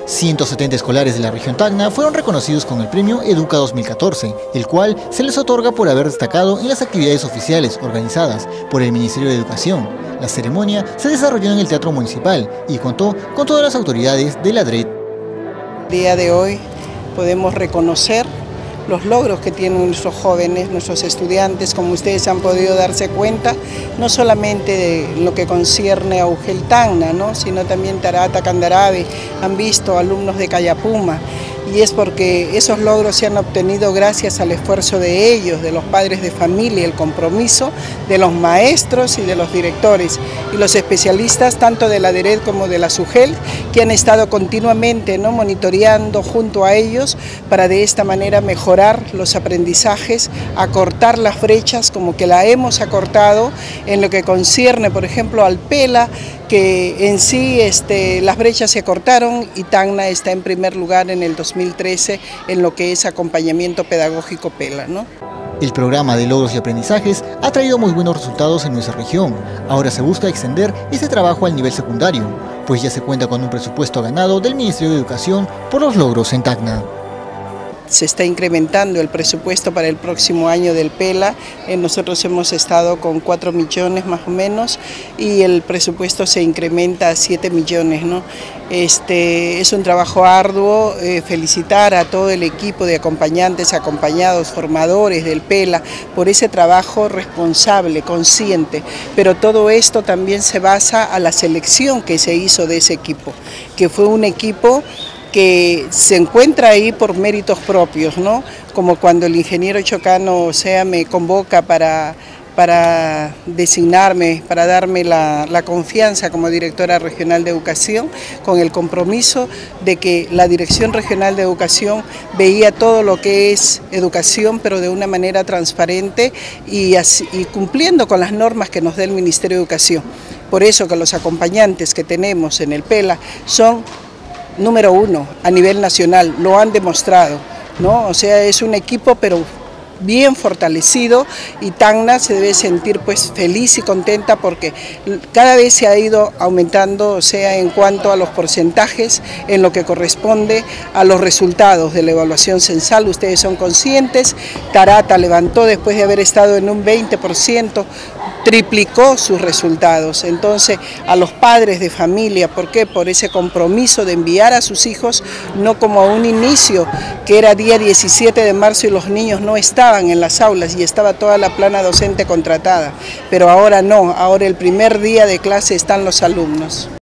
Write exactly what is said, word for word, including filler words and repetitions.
ciento setenta escolares de la región Tacna fueron reconocidos con el premio Educa dos mil catorce, el cual se les otorga por haber destacado en las actividades oficiales organizadas por el Ministerio de Educación. La ceremonia se desarrolló en el Teatro Municipal y contó con todas las autoridades de la D R E D. El día de hoy podemos reconocer los logros que tienen nuestros jóvenes, nuestros estudiantes, como ustedes han podido darse cuenta, no solamente de lo que concierne a UGEL Tacna, ¿no?, sino también Tarata, Candarave, han visto alumnos de Cayapuma, y es porque esos logros se han obtenido gracias al esfuerzo de ellos, de los padres de familia, el compromiso de los maestros y de los directores y los especialistas tanto de la D R E D como de la SUGEL, que han estado continuamente, ¿no?, monitoreando junto a ellos para de esta manera mejorar los aprendizajes, acortar las brechas como que la hemos acortado en lo que concierne, por ejemplo, al PELA, que en sí este, las brechas se acortaron y Tacna está en primer lugar en el dos mil trece en lo que es acompañamiento pedagógico PELA, ¿no? El programa de logros y aprendizajes ha traído muy buenos resultados en nuestra región. Ahora se busca extender este trabajo al nivel secundario, pues ya se cuenta con un presupuesto ganado del Ministerio de Educación por los logros en Tacna. Se está incrementando el presupuesto para el próximo año del PELA, eh, nosotros hemos estado con cuatro millones más o menos y el presupuesto se incrementa a siete millones, ¿no? Este, es un trabajo arduo, eh, felicitar a todo el equipo de acompañantes, acompañados, formadores del PELA por ese trabajo responsable, consciente, pero todo esto también se basa a la selección que se hizo de ese equipo, que fue un equipo que se encuentra ahí por méritos propios, ¿no? Como cuando el ingeniero Chocano, o sea, me convoca para, para designarme, para darme la, la confianza como directora regional de educación, con el compromiso de que la Dirección Regional de Educación veía todo lo que es educación, pero de una manera transparente y, así, y cumpliendo con las normas que nos da el Ministerio de Educación. Por eso que los acompañantes que tenemos en el PELA son número uno a nivel nacional, lo han demostrado, ¿no? O sea, es un equipo pero bien fortalecido y Tacna se debe sentir pues feliz y contenta porque cada vez se ha ido aumentando, o sea, en cuanto a los porcentajes, en lo que corresponde a los resultados de la evaluación censal. Ustedes son conscientes, Tarata levantó después de haber estado en un veinte por ciento, triplicó sus resultados. Entonces, a los padres de familia, ¿por qué? Por ese compromiso de enviar a sus hijos, no como a un inicio, que era día diecisiete de marzo y los niños no estaban en las aulas y estaba toda la plana docente contratada, pero ahora no, ahora el primer día de clase están los alumnos.